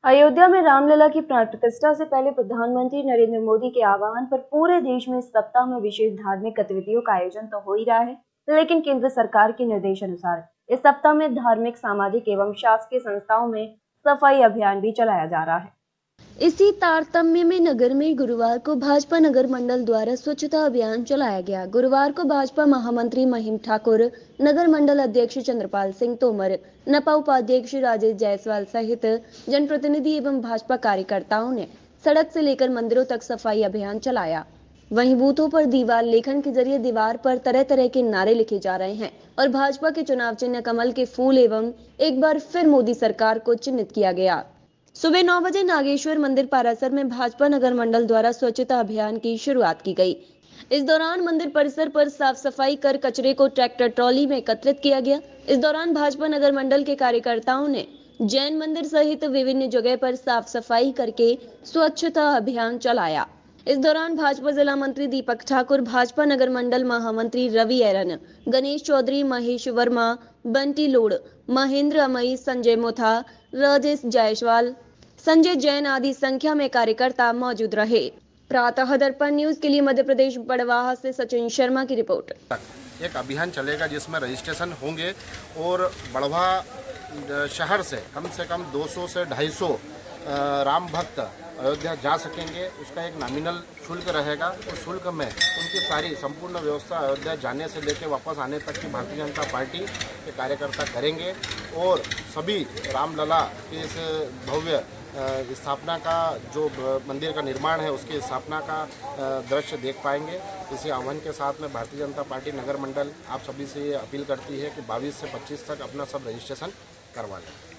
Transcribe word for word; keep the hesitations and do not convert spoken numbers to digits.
अयोध्या में रामलला की प्राण प्रतिष्ठा से पहले प्रधानमंत्री नरेंद्र मोदी के आह्वान पर पूरे देश में इस सप्ताह में विशेष धार्मिक गतिविधियों का आयोजन तो हो ही रहा है, लेकिन केंद्र सरकार के निर्देश अनुसार इस सप्ताह में धार्मिक, सामाजिक एवं शासकीय संस्थाओं में सफाई अभियान भी चलाया जा रहा है। इसी तारतम्य में नगर में गुरुवार को भाजपा नगर मंडल द्वारा स्वच्छता अभियान चलाया गया। गुरुवार को भाजपा महामंत्री महिम ठाकुर, नगर मंडल अध्यक्ष चंद्रपाल सिंह तोमर, नपा उपाध्यक्ष राजेश जायसवाल सहित जनप्रतिनिधि एवं भाजपा कार्यकर्ताओं ने सड़क से लेकर मंदिरों तक सफाई अभियान चलाया। वहीं बूथों पर दीवार लेखन के जरिए दीवार पर तरह तरह के नारे लिखे जा रहे हैं और भाजपा के चुनाव चिन्ह कमल के फूल एवं एक बार फिर मोदी सरकार को चिन्हित किया गया। सुबह नौ बजे नागेश्वर मंदिर पारासर में भाजपा नगर मंडल द्वारा स्वच्छता अभियान की शुरुआत की गई। इस दौरान मंदिर परिसर पर साफ सफाई कर कचरे को ट्रैक्टर ट्रॉली में एकत्रित किया गया। इस दौरान भाजपा नगर मंडल के कार्यकर्ताओं ने जैन मंदिर सहित विभिन्न जगह पर साफ सफाई करके स्वच्छता अभियान चलाया। इस दौरान भाजपा जिला मंत्री दीपक ठाकुर, भाजपा नगर मंडल महामंत्री रवि एरन, गणेश चौधरी, महेश वर्मा, बंटी लोड, महेंद्र अमई, संजय मोथा, राजेश जायसवाल, संजय जैन आदि संख्या में कार्यकर्ता मौजूद रहे। प्रातः दर्पण न्यूज के लिए मध्य प्रदेश बड़वाह से सचिन शर्मा की रिपोर्ट। एक अभियान चलेगा जिसमें रजिस्ट्रेशन होंगे और बड़वाह शहर से कम से कम दो सौ से ढाई सौ राम भक्त अयोध्या जा सकेंगे। उसका एक नॉमिनल शुल्क रहेगा। उस शुल्क में उनकी सारी संपूर्ण व्यवस्था अयोध्या जाने से लेकर वापस आने तक की भारतीय जनता पार्टी के कार्यकर्ता करेंगे और सभी रामलला की इस भव्य स्थापना का जो मंदिर का निर्माण है उसकी स्थापना का दृश्य देख पाएंगे। इसी आह्वान के साथ में भारतीय जनता पार्टी नगर मंडल आप सभी से ये अपील करती है कि बाईस से पच्चीस तक अपना सब रजिस्ट्रेशन करवा लें।